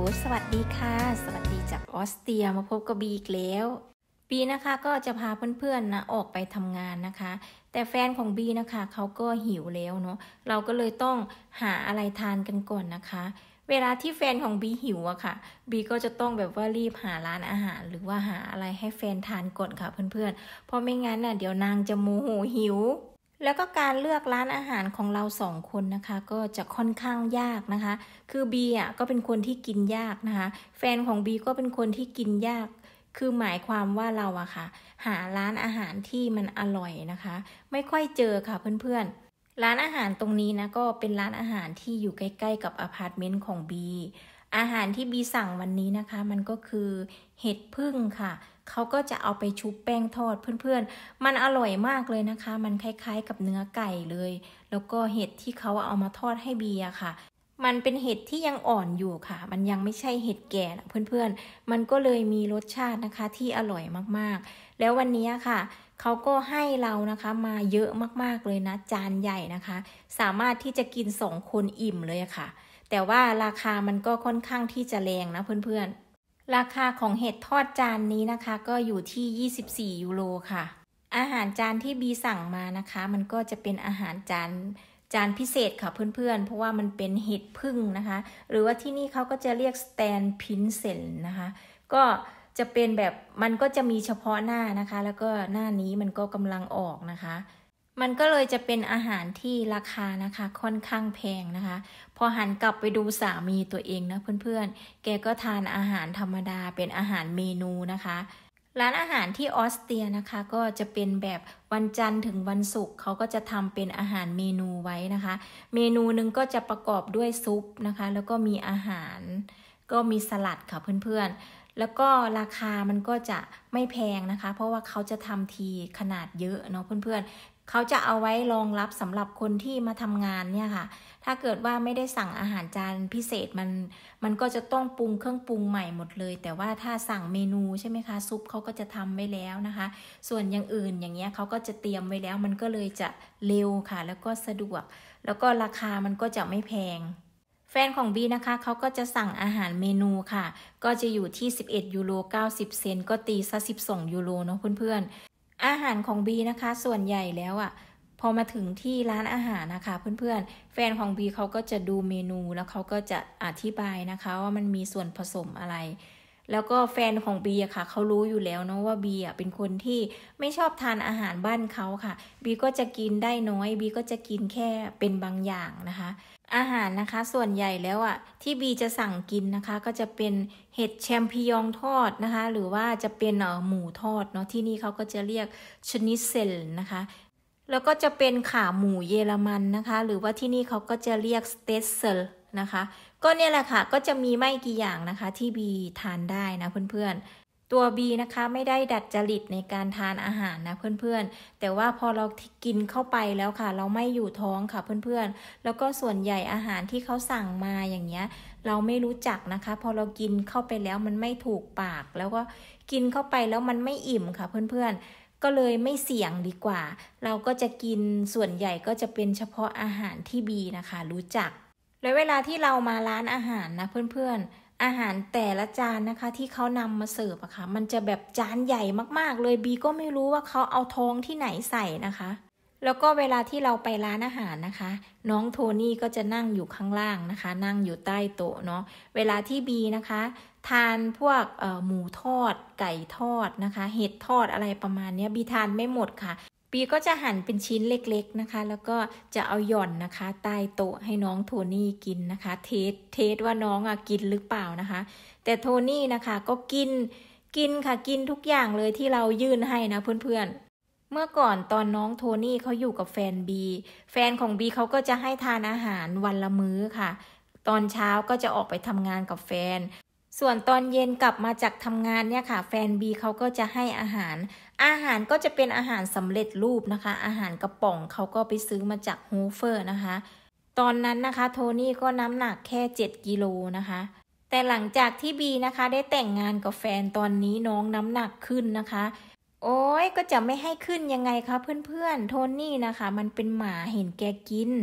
สวัสดีค่ะสวัสดีจากออสเตรียมาพบกับบีอีกแล้วบีนะคะก็จะพาเพื่อนๆนะออกไปทำงานนะคะแต่แฟนของบีนะคะเขาก็หิวแล้วเนาะเราก็เลยต้องหาอะไรทานกันก่อนนะคะเวลาที่แฟนของบีหิวอะค่ะบีก็จะต้องแบบว่ารีบหาร้านอาหารหรือว่าหาอะไรให้แฟนทานก่อนค่ะเพื่อนๆเพราะไม่งั้นน่ะเดี๋ยวนางจะโมโหหิวแล้วก็การเลือกร้านอาหารของเราสองคนนะคะก็จะค่อนข้างยากนะคะคือบีอ่ะก็เป็นคนที่กินยากนะคะแฟนของบีก็เป็นคนที่กินยากคือหมายความว่าเราอะค่ะหาร้านอาหารที่มันอร่อยนะคะไม่ค่อยเจอค่ะเพื่อนๆร้านอาหารตรงนี้นะก็เป็นร้านอาหารที่อยู่ใกล้ๆกับอพาร์ตเมนต์ของบีอาหารที่บีสั่งวันนี้นะคะมันก็คือเห็ดผึ้งค่ะเขาก็จะเอาไปชุบแป้งทอดเพื่อนๆมันอร่อยมากเลยนะคะมันคล้ายๆกับเนื้อไก่เลยแล้วก็เห็ดที่เขาเอามาทอดให้บีอะค่ะมันเป็นเห็ดที่ยังอ่อนอยู่ค่ะมันยังไม่ใช่เห็ดแก่นะเพื่อนๆมันก็เลยมีรสชาตินะคะที่อร่อยมากๆแล้ววันนี้ค่ะเขาก็ให้เรานะคะมาเยอะมากๆเลยนะจานใหญ่นะคะสามารถที่จะกิน2 คนอิ่มเลยค่ะแต่ว่าราคามันก็ค่อนข้างที่จะแรงนะเพื่อนๆราคาของเห็ดทอดจานนี้นะคะก็อยู่ที่24 ยูโรค่ะอาหารจานที่บีสั่งมานะคะมันก็จะเป็นอาหารจานพิเศษค่ะเพื่อนๆเพราะว่ามันเป็นเห็ดผึ้งนะคะหรือว่าที่นี่เขาก็จะเรียกสแตนพินเซลนะคะก็จะเป็นแบบมันก็จะมีเฉพาะหน้านะคะแล้วก็หน้านี้มันก็กำลังออกนะคะมันก็เลยจะเป็นอาหารที่ราคานะคะค่อนข้างแพงนะคะพอหันกลับไปดูสามีตัวเองนะเพื่อนๆแกก็ทานอาหารธรรมดาเป็นอาหารเมนูนะคะร้านอาหารที่ออสเตรียนะคะก็จะเป็นแบบวันจันทร์ถึงวันศุกร์เขาก็จะทำเป็นอาหารเมนูไว้นะคะเมนูหนึ่งก็จะประกอบด้วยซุปนะคะแล้วก็มีอาหารก็มีสลัดค่ะเพื่อนๆแล้วก็ราคามันก็จะไม่แพงนะคะเพราะว่าเขาจะทำทีขนาดเยอะเนาะเพื่อนๆเขาจะเอาไว้รองรับสำหรับคนที่มาทำงานเนี่ยค่ะถ้าเกิดว่าไม่ได้สั่งอาหารจานพิเศษมันก็จะต้องปรุงเครื่องปรุงใหม่หมดเลยแต่ว่าถ้าสั่งเมนูใช่ไหมคะซุปเขาก็จะทำไว้แล้วนะคะส่วนอย่างอื่นอย่างเงี้ยเขาก็จะเตรียมไว้แล้วมันก็เลยจะเร็วค่ะแล้วก็สะดวกแล้วก็ราคามันก็จะไม่แพงแฟนของบีนะคะเขาก็จะสั่งอาหารเมนูค่ะก็จะอยู่ที่11 ยูโร 90 เซนต์ก็ตีซะ12 ยูโรเนาะเพื่อนๆอาหารของบีนะคะส่วนใหญ่แล้วอ่ะพอมาถึงที่ร้านอาหารนะคะเพื่อนๆแฟนของบีเขาก็จะดูเมนูแล้วเขาก็จะอธิบายนะคะว่ามันมีส่วนผสมอะไรแล้วก็แฟนของบีอะค่ะเขารู้อยู่แล้วเนาะว่าบีอะเป็นคนที่ไม่ชอบทานอาหารบ้านเขาค่ะบีก็จะกินได้น้อยบีก็จะกินแค่เป็นบางอย่างนะคะอาหารนะคะส่วนใหญ่แล้วอ่ะที่บีจะสั่งกินนะคะก็จะเป็นเห็ดแชมปิญองทอดนะคะหรือว่าจะเป็นหมูทอดเนาะที่นี่เขาก็จะเรียกชนิเซลนะคะแล้วก็จะเป็นขาหมูเยอรมันนะคะหรือว่าที่นี่เขาก็จะเรียกสเตสเซลนะคะก็เนี่ยแหละค่ะก็จะมีไม่กี่อย่างนะคะที่บีทานได้นะเพื่อนๆตัวบีนะคะไม่ได้ดัดจริตในการทานอาหารนะเพื่อนๆแต่ว่าพอเรากินเข้าไปแล้วค่ะเราไม่อยู่ท้องค่ะเพื่อนๆแล้วก็ส่วนใหญ่อาหารที่เขาสั่งมาอย่างเงี้ยเราไม่รู้จักนะคะพอเรากินเข้าไปแล้วมันไม่ถูกปากแล้วก็กินเข้าไปแล้วมันไม่อิ่มค่ะเพื่อนๆก็เลยไม่เสี่ยงดีกว่าเราก็จะกินส่วนใหญ่ก็จะเป็นเฉพาะอาหารที่บีนะคะรู้จักแล้วเวลาที่เรามาร้านอาหารนะเพื่อนๆอาหารแต่ละจานนะคะที่เขานำมาเสิร์ฟอะค่ะมันจะแบบจานใหญ่มากๆเลยบีก็ไม่รู้ว่าเขาเอาทองที่ไหนใส่นะคะแล้วก็เวลาที่เราไปร้านอาหารนะคะน้องโทนี่ก็จะนั่งอยู่ข้างล่างนะคะนั่งอยู่ใต้โต๊ะเนาะเวลาที่บีนะคะทานพวกหมูทอดไก่ทอดนะคะเห็ดทอดอะไรประมาณนี้บีทานไม่หมดค่ะบีก็จะหั่นเป็นชิ้นเล็กๆนะคะแล้วก็จะเอาหย่อนนะคะใต้โต๊ะให้น้องโทนี่กินนะคะเทสว่าน้องกินหรือเปล่านะคะแต่โทนี่นะคะก็กินค่ะกินทุกอย่างเลยที่เรายื่นให้นะเพื่อนๆเมื่อก่อนตอนน้องโทนี่เขาอยู่กับแฟนบีแฟนของบีเขาก็จะให้ทานอาหารวันละมื้อค่ะตอนเช้าก็จะออกไปทำงานกับแฟนส่วนตอนเย็นกลับมาจากทำงานเนี่ยค่ะแฟนบีเขาก็จะให้อาหารก็จะเป็นอาหารสำเร็จรูปนะคะอาหารกระป๋องเขาก็ไปซื้อมาจากโฮเฟอร์นะคะตอนนั้นนะคะโทนี่ก็น้ำหนักแค่7 กิโลนะคะแต่หลังจากที่บีนะคะได้แต่งงานกับแฟนตอนนี้น้องน้ำหนักขึ้นนะคะโอ้ยก็จะไม่ให้ขึ้นยังไงคะเพื่อนๆโทนี่นะคะมันเป็นหมาเห็นแกกิน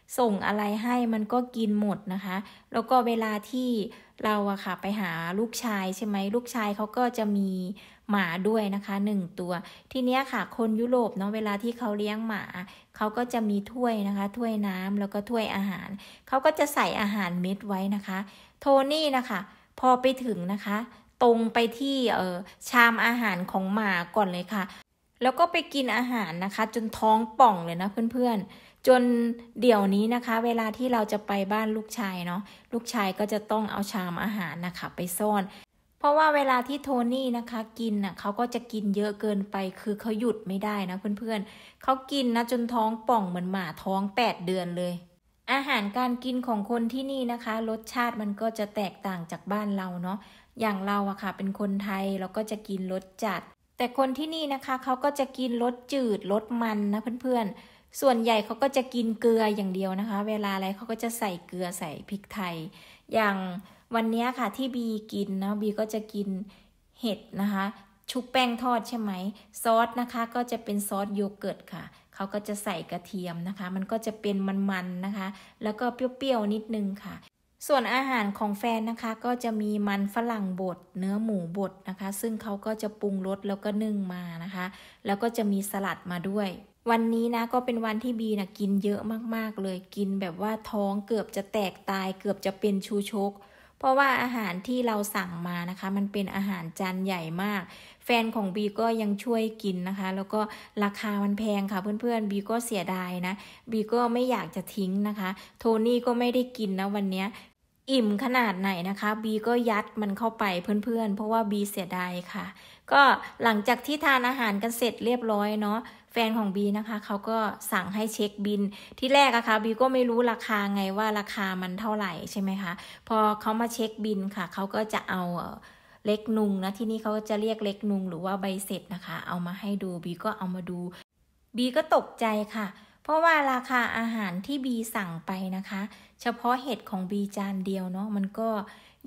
ส่งอะไรให้มันก็กินหมดนะคะแล้วก็เวลาที่เราอะค่ะไปหาลูกชายใช่ไหมลูกชายเขาก็จะมีหมาด้วยนะคะ1 ตัวทีเนี้ยค่ะคนยุโรปเนาะเวลาที่เขาเลี้ยงหมาเขาก็จะมีถ้วยนะคะถ้วยน้ำแล้วก็ถ้วยอาหารเขาก็จะใส่อาหารเม็ดไว้นะคะโทนี่นะคะพอไปถึงนะคะตรงไปที่ชามอาหารของหมาก่อนเลยค่ะแล้วก็ไปกินอาหารนะคะจนท้องป่องเลยนะเพื่อนๆจนเดี๋ยวนี้นะคะเวลาที่เราจะไปบ้านลูกชายเนาะลูกชายก็จะต้องเอาชามอาหารนะคะไปซ่อนเพราะว่าเวลาที่โทนี่นะคะกินน่ะเขาก็จะกินเยอะเกินไปคือเขาหยุดไม่ได้นะเพื่อนๆเขากินนะจนท้องป่องเหมือนหมาท้อง8 เดือนเลยอาหารการกินของคนที่นี่นะคะรสชาติมันก็จะแตกต่างจากบ้านเราเนาะอย่างเราอะค่ะเป็นคนไทยเราก็จะกินรสจัดแต่คนที่นี่นะคะเขาก็จะกินรสจืดรสมันนะเพื่อนๆส่วนใหญ่เขาก็จะกินเกลืออย่างเดียวนะคะเวลาอะไรเขาก็จะใส่เกลือใส่พริกไทยอย่างวันนี้ค่ะที่บีกินนะบีก็จะกินเห็ดนะคะชุบแป้งทอดใช่ไหมซอสนะคะก็จะเป็นซอสโยเกิร์ตค่ะเขาก็จะใส่กระเทียมนะคะมันก็จะเป็นมันๆนะคะแล้วก็เปรี้ยวๆนิดนึงค่ะส่วนอาหารของแฟนนะคะก็จะมีมันฝรั่งบดเนื้อหมูบดนะคะซึ่งเขาก็จะปรุงรสแล้วก็นึ่งมานะคะแล้วก็จะมีสลัดมาด้วยวันนี้นะก็เป็นวันที่บีนะกินเยอะมากๆเลยกินแบบว่าท้องเกือบจะแตกตายเกือบจะเป็นชูชกเพราะว่าอาหารที่เราสั่งมานะคะมันเป็นอาหารจานใหญ่มากแฟนของบีก็ยังช่วยกินนะคะแล้วก็ราคามันแพงค่ะเพื่อนๆบีก็เสียดายนะบีก็ไม่อยากจะทิ้งนะคะโทนี่ก็ไม่ได้กินนะวันเนี้ยอิ่มขนาดไหนนะคะบีก็ยัดมันเข้าไปเพื่อนๆเพราะว่าบีเสียดายค่ะก็หลังจากที่ทานอาหารกันเสร็จเรียบร้อยเนาะแฟนของบีนะคะเขาก็สั่งให้เช็คบิลที่แรกอะค่ะบีก็ไม่รู้ราคาไงว่าราคามันเท่าไหร่ใช่ไหมคะพอเขามาเช็คบิลค่ะเขาก็จะเอาเล็กนุงนะที่นี่เขาจะเรียกเล็กนุงหรือว่าใบเสร็จนะคะเอามาให้ดูบีก็เอามาดูบีก็ตกใจค่ะเพราะว่าราคาอาหารที่บีสั่งไปนะคะเฉพาะเห็ดของบีจานเดียวเนาะมันก็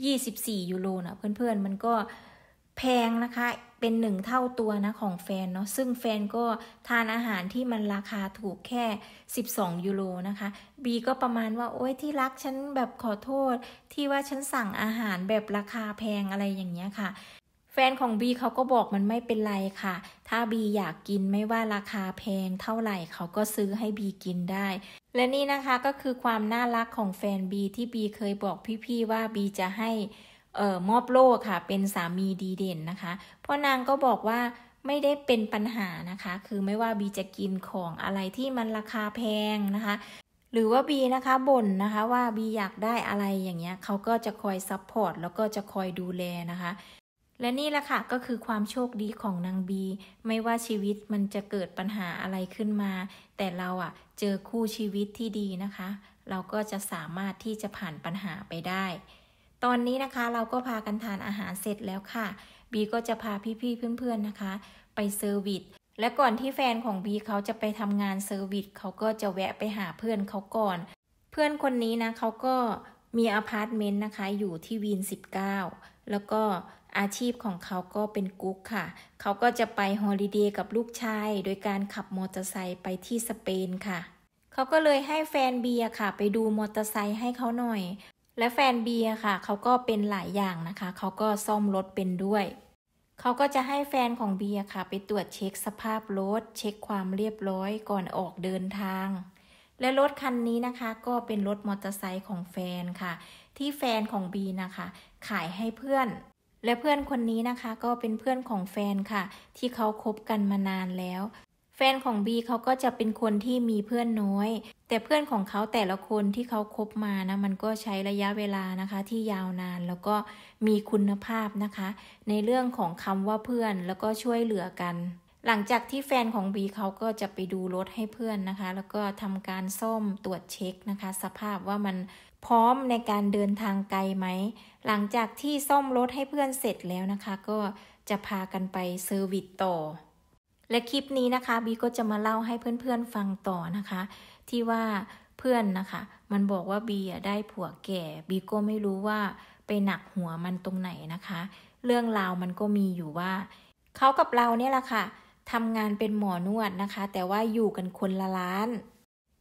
24 ยูโรนะเพื่อนๆมันก็แพงนะคะเป็น1 เท่าตัวนะของแฟนเนาะซึ่งแฟนก็ทานอาหารที่มันราคาถูกแค่12 ยูโรนะคะบีก็ประมาณว่าโอ๊ยที่รักฉันแบบขอโทษที่ว่าฉันสั่งอาหารแบบราคาแพงอะไรอย่างเงี้ยค่ะแฟนของบีเขาก็บอกมันไม่เป็นไรค่ะถ้าบีอยากกินไม่ว่าราคาแพงเท่าไหร่เขาก็ซื้อให้บีกินได้และนี่นะคะก็คือความน่ารักของแฟนบีที่บีเคยบอกพี่ๆว่าบีจะให้มอบโล่ค่ะเป็นสามีดีเด่นนะคะเพราะนางก็บอกว่าไม่ได้เป็นปัญหานะคะคือไม่ว่าบีจะกินของอะไรที่มันราคาแพงนะคะหรือว่าบีนะคะบ่นนะคะว่าบีอยากได้อะไรอย่างเงี้ยเขาก็จะคอยซัพพอร์ตแล้วก็จะคอยดูแลนะคะและนี่แหละค่ะก็คือความโชคดีของนางบีไม่ว่าชีวิตมันจะเกิดปัญหาอะไรขึ้นมาแต่เราอะเจอคู่ชีวิตที่ดีนะคะเราก็จะสามารถที่จะผ่านปัญหาไปได้ตอนนี้นะคะเราก็พากันทานอาหารเสร็จแล้วค่ะบีก็จะพาพี่ๆเพื่อนๆนะคะไปเซอร์วิสและก่อนที่แฟนของบีเขาจะไปทำงานเซอร์วิสเขาก็จะแวะไปหาเพื่อนเขาก่อนเพื่อนคนนี้นะเขาก็มีอพาร์ตเมนต์นะคะอยู่ที่วีน19แล้วก็อาชีพของเขาก็เป็นกุ๊กค่ะเขาก็จะไปฮอลิเดย์กับลูกชายโดยการขับมอเตอร์ไซค์ไปที่สเปนค่ะเขาก็เลยให้แฟนบีค่ะไปดูมอเตอร์ไซค์ให้เขาหน่อยและแฟนบีค่ะเขาก็เป็นหลายอย่างนะคะเขาก็ซ่อมรถเป็นด้วยเขาก็จะให้แฟนของบีค่ะไปตรวจเช็คสภาพรถเช็คความเรียบร้อยก่อนออกเดินทางและรถคันนี้นะคะก็เป็นรถมอเตอร์ไซค์ของแฟนค่ะที่แฟนของบีนะคะขายให้เพื่อนและเพื่อนคนนี้นะคะก็เป็นเพื่อนของแฟนค่ะที่เขาคบกันมานานแล้วแฟนของบีเขาก็จะเป็นคนที่มีเพื่อนน้อยแต่เพื่อนของเขาแต่ละคนที่เขาคบมานะมันก็ใช้ระยะเวลานะคะที่ยาวนานแล้วก็มีคุณภาพนะคะในเรื่องของคำว่าเพื่อนแล้วก็ช่วยเหลือกันหลังจากที่แฟนของบีเขาก็จะไปดูรถให้เพื่อนนะคะแล้วก็ทำการซ่อมตรวจเช็คนะคะสภาพว่ามันพร้อมในการเดินทางไกลไหมหลังจากที่ซ่อมรถให้เพื่อนเสร็จแล้วนะคะก็จะพากันไปเซอร์วิสต่อและคลิปนี้นะคะบีก็จะมาเล่าให้เพื่อนๆฟังต่อนะคะที่ว่าเพื่อนนะคะมันบอกว่าบีได้ผัวแก่บีก็ไม่รู้ว่าไปหนักหัวมันตรงไหนนะคะเรื่องราวมันก็มีอยู่ว่าเขากับเราเนี่ยแหละค่ะทำงานเป็นหมอนวดนะคะแต่ว่าอยู่กันคนละร้าน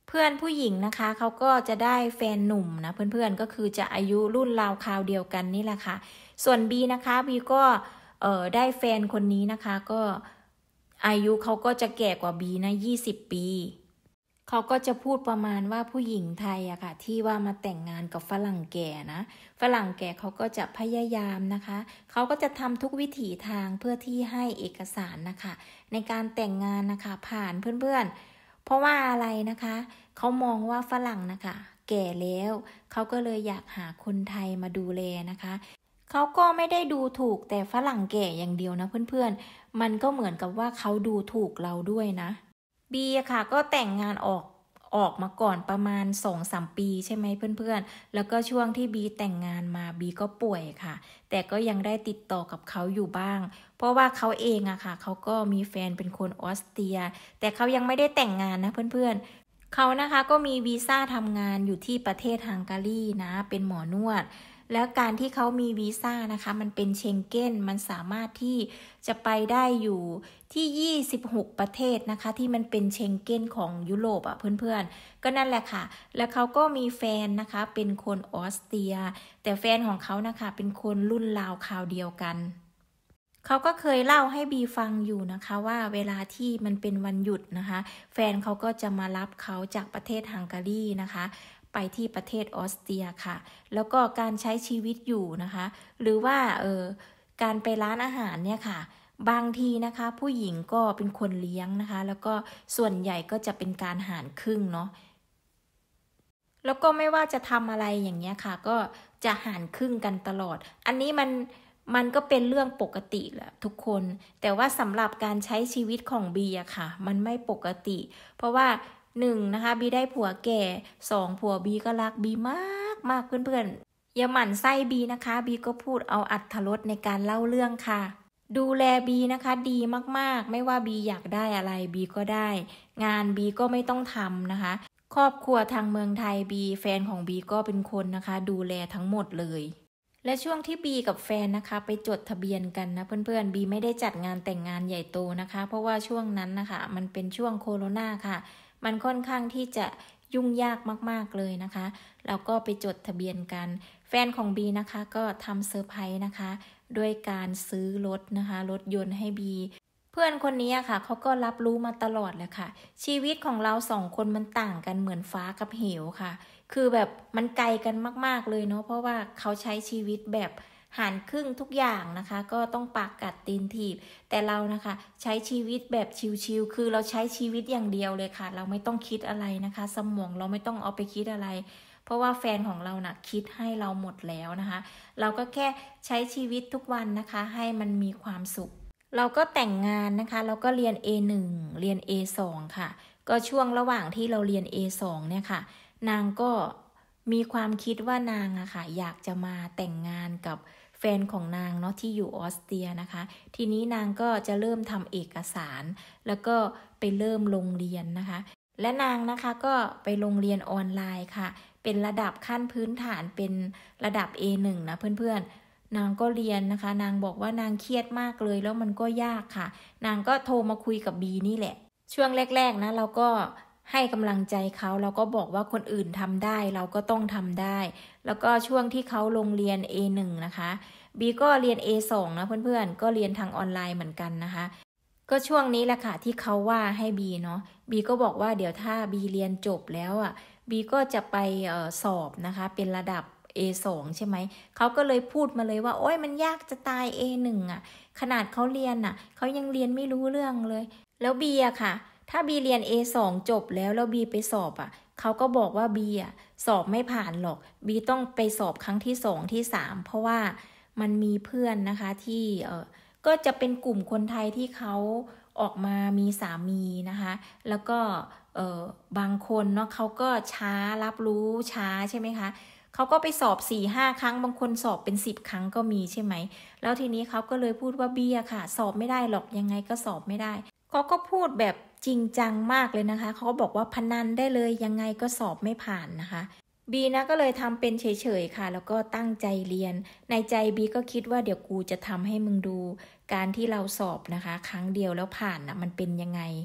เพื่อนผู้หญิงนะคะเขาก็จะได้แฟนหนุ่มนะเพื่อนๆก็คือจะอายุรุ่นราวคราวเดียวกันนี่แหละค่ะส่วนบีนะคะบีก็ได้แฟนคนนี้นะคะก็อายุเขาก็จะแก่กว่าบีนะ20 ปีเขาก็จะพูดประมาณว่าผู้หญิงไทยอะค่ะที่ว่ามาแต่งงานกับฝรั่งแก่นะฝรั่งแก่เขาก็จะพยายามนะคะเขาก็จะทำทุกวิถีทางเพื่อที่ให้เอกสารนะคะในการแต่งงานนะคะผ่านเพื่อนๆเพราะว่าอะไรนะคะเขามองว่าฝรั่งนะคะแก่แล้วเขาก็เลยอยากหาคนไทยมาดูแลนะคะเขาก็ไม่ได้ดูถูกแต่ฝรั่งแก่อย่างเดียวนะเพื่อนๆมันก็เหมือนกับว่าเขาดูถูกเราด้วยนะ บีอะค่ะก็แต่งงานออกมาก่อนประมาณ2-3 ปีใช่ไหมเพื่อนๆแล้วก็ช่วงที่บีแต่งงานมาบีก็ป่วยค่ะแต่ก็ยังได้ติดต่อกับเขาอยู่บ้างเพราะว่าเขาเองอะค่ะเขาก็มีแฟนเป็นคนออสเตรียแต่เขายังไม่ได้แต่งงานนะเพื่อนๆเขานะคะก็มีวีซ่าทำงานอยู่ที่ประเทศฮังการีนะเป็นหมอนวดแล้วการที่เขามีวีซ่านะคะมันเป็นเชงเก้นมันสามารถที่จะไปได้อยู่ที่26ประเทศนะคะที่มันเป็นเชงเก้นของยุโรปอ่ะเพื่อนๆก็นั่นแหละค่ะแล้วเขาก็มีแฟนนะคะเป็นคนออสเตรียแต่แฟนของเขานะคะเป็นคนรุ่นราวคราวเดียวกันเขาก็เคยเล่าให้บีฟังอยู่นะคะว่าเวลาที่มันเป็นวันหยุดนะคะแฟนเขาก็จะมารับเขาจากประเทศฮังการีนะคะไปที่ประเทศออสเตรียค่ะแล้วก็การใช้ชีวิตอยู่นะคะหรือว่าการไปร้านอาหารเนี่ยค่ะบางทีนะคะผู้หญิงก็เป็นคนเลี้ยงนะคะแล้วก็ส่วนใหญ่ก็จะเป็นการหารครึ่งเนาะแล้วก็ไม่ว่าจะทำอะไรอย่างเงี้ยค่ะก็จะหารครึ่งกันตลอดอันนี้มันก็เป็นเรื่องปกติแหละทุกคนแต่ว่าสำหรับการใช้ชีวิตของบีอะค่ะมันไม่ปกติเพราะว่า1นะคะบีได้ผัวแก่2ผัวบีก็รักบีมากมากเพื่อนๆอย่าหมั่นไส้บีนะคะบีก็พูดเอาอรรถรสในการเล่าเรื่องค่ะดูแลบีนะคะดีมากๆไม่ว่าบีอยากได้อะไรบีก็ได้งานบีก็ไม่ต้องทำนะคะครอบครัวทางเมืองไทยบีแฟนของบีก็เป็นคนนะคะดูแลทั้งหมดเลยและช่วงที่บีกับแฟนนะคะไปจดทะเบียนกันนะเพื่อนๆบีไม่ได้จัดงานแต่งงานใหญ่โตนะคะเพราะว่าช่วงนั้นนะคะมันเป็นช่วงโควิดค่ะมันค่อนข้างที่จะยุ่งยากมากๆเลยนะคะแล้วก็ไปจดทะเบียนกันแฟนของบีนะคะก็ทำเซอร์ไพรส์นะคะด้วยการซื้อรถนะคะรถยนต์ให้บีเพื่อนคนนี้ค่ะเขาก็รับรู้มาตลอดเลยค่ะชีวิตของเรา2 คนมันต่างกันเหมือนฟ้ากับเหวค่ะคือแบบมันไกลกันมากๆเลยเนาะเพราะว่าเขาใช้ชีวิตแบบหารครึ่งทุกอย่างนะคะก็ต้องปากกัดตีนถีบแต่เรานะคะใช้ชีวิตแบบชิลๆคือเราใช้ชีวิตอย่างเดียวเลยค่ะเราไม่ต้องคิดอะไรนะคะสมองเราไม่ต้องเอาไปคิดอะไรเพราะว่าแฟนของเราน่ะคิดให้เราหมดแล้วนะคะเราก็แค่ใช้ชีวิตทุกวันนะคะให้มันมีความสุขเราก็แต่งงานนะคะเราก็เรียน A1 เรียน A2 ค่ะก็ช่วงระหว่างที่เราเรียน A2 เนี่ยค่ะนางก็มีความคิดว่านางอะค่ะอยากจะมาแต่งงานกับแฟนของนางเนาะที่อยู่ออสเตรียนะคะทีนี้นางก็จะเริ่มทำเอกสารแล้วก็ไปเริ่มลงเรียนนะคะและนางนะคะก็ไปลงเรียนออนไลน์ค่ะเป็นระดับขั้นพื้นฐานเป็นระดับ A1 นะเพื่อนๆนางก็เรียนนะคะนางบอกว่านางเครียดมากเลยแล้วมันก็ยากค่ะนางก็โทรมาคุยกับบีนี่แหละช่วงแรกๆนะเราก็ให้กำลังใจเขาเราก็บอกว่าคนอื่นทำได้เราก็ต้องทำได้แล้วก็ช่วงที่เขาลงเรียน A1 นะคะบีก็เรียน A2 นะเพื่อนๆก็เรียนทางออนไลน์เหมือนกันนะคะก็ช่วงนี้แหละค่ะที่เขาว่าให้บีเนาะบีก็บอกว่าเดี๋ยวถ้าบีเรียนจบแล้วอ่ะบีก็จะไปสอบนะคะเป็นระดับ A2 ใช่ไหมเขาก็เลยพูดมาเลยว่าโอ๊ยมันยากจะตาย A1 อ่ะขนาดเขาเรียนอ่ะเขายังเรียนไม่รู้เรื่องเลยแล้วบีอะค่ะถ้าบีเรียน A2 จบแล้วบีไปสอบอ่ะเขาก็บอกว่าบีอ่ะสอบไม่ผ่านหรอกบีต้องไปสอบครั้งที่2ที่3เพราะว่ามันมีเพื่อนนะคะที่ก็จะเป็นกลุ่มคนไทยที่เขาออกมามีสามีนะคะแล้วก็บางคนเนาะเขาก็ช้ารับรู้ช้าใช่ไหมคะเขาก็ไปสอบ 4-5 ครั้งบางคนสอบเป็น10 ครั้งก็มีใช่ไหมแล้วทีนี้เขาก็เลยพูดว่าบีอะค่ะสอบไม่ได้หรอกยังไงก็สอบไม่ได้เขาก็พูดแบบจริงจังมากเลยนะคะเขาบอกว่าพนันได้เลยยังไงก็สอบไม่ผ่านนะคะบีนะก็เลยทำเป็นเฉยๆค่ะแล้วก็ตั้งใจเรียนในใจบีก็คิดว่าเดี๋ยวกูจะทำให้มึงดูการที่เราสอบนะคะครั้งเดียวแล้วผ่านนะมันเป็นยังไง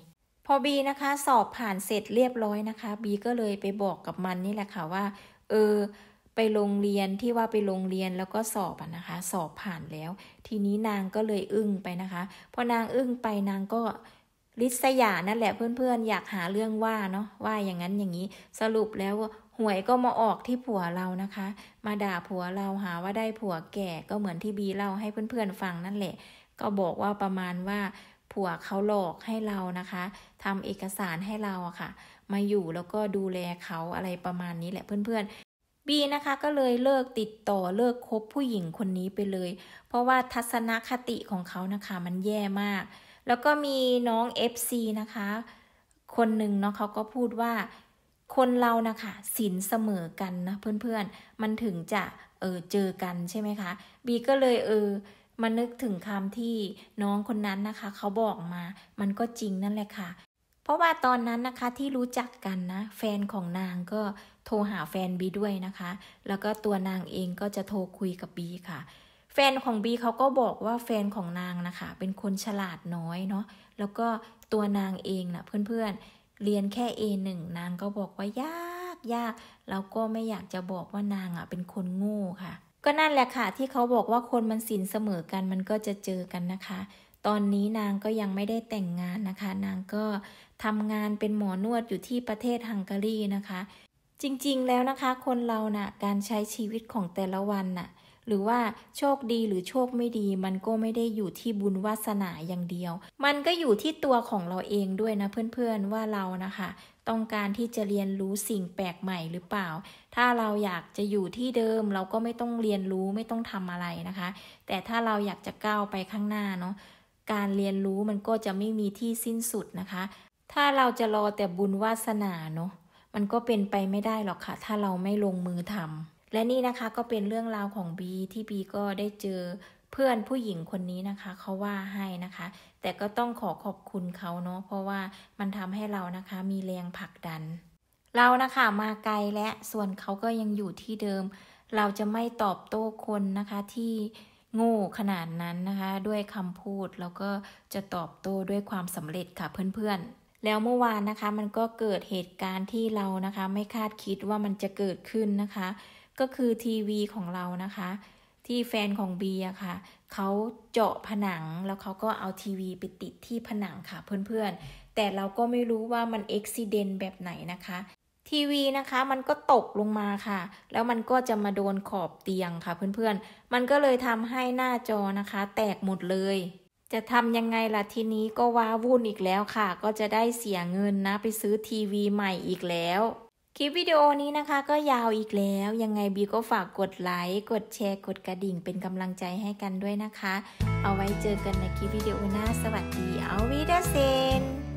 พอบีนะคะสอบผ่านเสร็จเรียบร้อยนะคะบีก็เลยไปบอกกับมันนี่แหละค่ะว่าไปโรงเรียนที่ว่าไปโรงเรียนแล้วก็สอบนะคะสอบผ่านแล้วทีนี้นางก็เลยอึ้งไปนะคะพอนางอึ้งไปนางก็ริษยานั่นแหละเพื่อนๆอยากหาเรื่องว่าเนาะว่าอย่างนั้นอย่างนี้สรุปแล้วหวยก็มาออกที่ผัวเรานะคะมาด่าผัวเราหาว่าได้ผัวแก่ก็เหมือนที่บีเล่าให้เพื่อนๆฟังนั่นแหละก็บอกว่าประมาณว่าผัวเขาหลอกให้เรานะคะทำเอกสารให้เราอะค่ะมาอยู่แล้วก็ดูแลเขาอะไรประมาณนี้แหละเพื่อนๆบีนะคะก็เลยเลิกติดต่อเลิกคบผู้หญิงคนนี้ไปเลยเพราะว่าทัศนคติของเขานะคะมันแย่มากแล้วก็มีน้อง FC นะคะคนหนึ่งเนาะเขาก็พูดว่าคนเรานะคะศีลเสมอกันนะเพื่อนๆมันถึงจะเจอกันใช่ไหมคะบีก็เลยมานึกถึงคำที่น้องคนนั้นนะคะเขาบอกมามันก็จริงนั่นแหละค่ะเพราะว่าตอนนั้นนะคะที่รู้จักกันนะแฟนของนางก็โทรหาแฟนบีด้วยนะคะแล้วก็ตัวนางเองก็จะโทรคุยกับบีค่ะแฟนของบีเขาก็บอกว่าแฟนของนางนะคะเป็นคนฉลาดน้อยเนาะแล้วก็ตัวนางเองนะเพื่อนๆเรียนแค่ A1 นางก็บอกว่ายากแล้วก็ไม่อยากจะบอกว่านางเป็นคนโง่ค่ะก็นั่นแหละค่ะที่เขาบอกว่าคนมันศีลเสมอกันมันก็จะเจอกันนะคะตอนนี้นางก็ยังไม่ได้แต่งงานนะคะนางก็ทำงานเป็นหมอนวดอยู่ที่ประเทศฮังการีนะคะจริงๆแล้วนะคะคนเราน่ะการใช้ชีวิตของแต่ละวันน่ะหรือว่าโชคดีหรือโชคไม่ดีมันก็ไม่ได้อยู่ที่บุญวาสนาอย่างเดียวมันก็อยู่ที่ตัวของเราเองด้วยนะเพื่อนๆว่าเรานะคะต้องการที่จะเรียนรู้สิ่งแปลกใหม่หรือเปล่าถ้าเราอยากจะอยู่ที่เดิมเราก็ไม่ต้องเรียนรู้ไม่ต้องทำอะไรนะคะแต่ถ้าเราอยากจะก้าวไปข้างหน้าเนาะการเรียนรู้มันก็จะไม่มีที่สิ้นสุดนะคะถ้าเราจะรอแต่บุญวาสนาเนาะมันก็เป็นไปไม่ได้หรอกค่ะถ้าเราไม่ลงมือทำและนี่นะคะก็เป็นเรื่องราวของบีที่บีก็ได้เจอเพื่อนผู้หญิงคนนี้นะคะเขาว่าให้นะคะแต่ก็ต้องขอบคุณเขาเนาะเพราะว่ามันทำให้เรานะคะมีแรงผลักดันเรานะคะมาไกลและส่วนเขาก็ยังอยู่ที่เดิมเราจะไม่ตอบโต้คนนะคะที่โง่ขนาดนั้นนะคะด้วยคำพูดแล้วก็จะตอบโต้ด้วยความสำเร็จค่ะเพื่อนๆแล้วเมื่อวานนะคะมันก็เกิดเหตุการณ์ที่เรานะคะไม่คาดคิดว่ามันจะเกิดขึ้นนะคะก็คือทีวีของเรานะคะที่แฟนของบีอะค่ะเขาเจาะผนังแล้วเขาก็เอาทีวีไปติดที่ผนังค่ะเพื่อนๆแต่เราก็ไม่รู้ว่ามันอุบิเหตุแบบไหนนะคะทีวีนะคะมันก็ตกลงมาค่ะแล้วมันก็จะมาโดนขอบเตียงค่ะเพื่อนๆมันก็เลยทำให้หน้าจอนะคะแตกหมดเลยจะทำยังไงล่ะทีนี้ก็ว้าวุ่นอีกแล้วค่ะก็จะได้เสียเงินนะไปซื้อทีวีใหม่อีกแล้วคลิปวิดีโอนี้นะคะก็ยาวอีกแล้วยังไงบีก็ฝากกดไลค์กดแชร์กดกระดิ่งเป็นกำลังใจให้กันด้วยนะคะเอาไว้เจอกันในคลิปวิดีโอหน้าสวัสดีเอาวิดาเซน